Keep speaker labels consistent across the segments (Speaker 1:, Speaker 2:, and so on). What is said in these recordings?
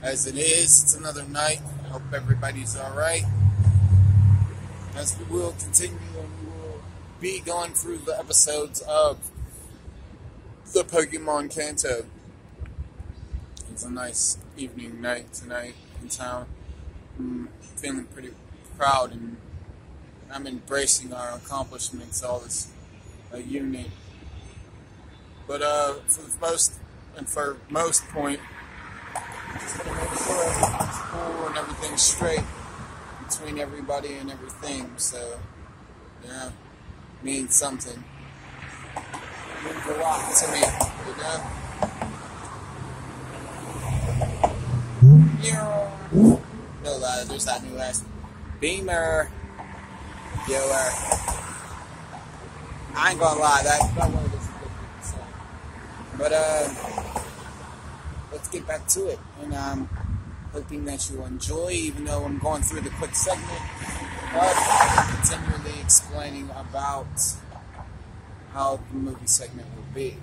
Speaker 1: As it is, it's another night. Hope everybody's alright. As we will continue and we will be going through the episodes of the Pokemon Kanto. It's a nice evening night tonight in town. I'm feeling pretty proud and I'm embracing our accomplishments, all this unit. But for most point, just gonna make sure everything's cool and everything's straight between everybody and everything. So, yeah, means something. It means a lot to me, you know. No, there's that new ass Beamer. Yo, I ain't gonna lie, that one is a good song. But let's get back to it, and I'm hoping that you enjoy, even though I'm going through the quick segment of continually explaining about how the movie segment will be.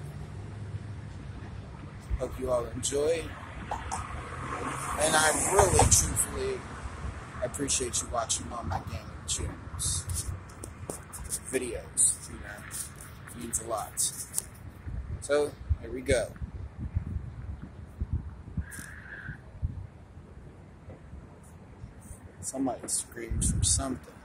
Speaker 1: Hope you all enjoy, and I really, truthfully appreciate you watching all my gaming channels, videos, it means a lot. So, here we go. Somebody screams for something.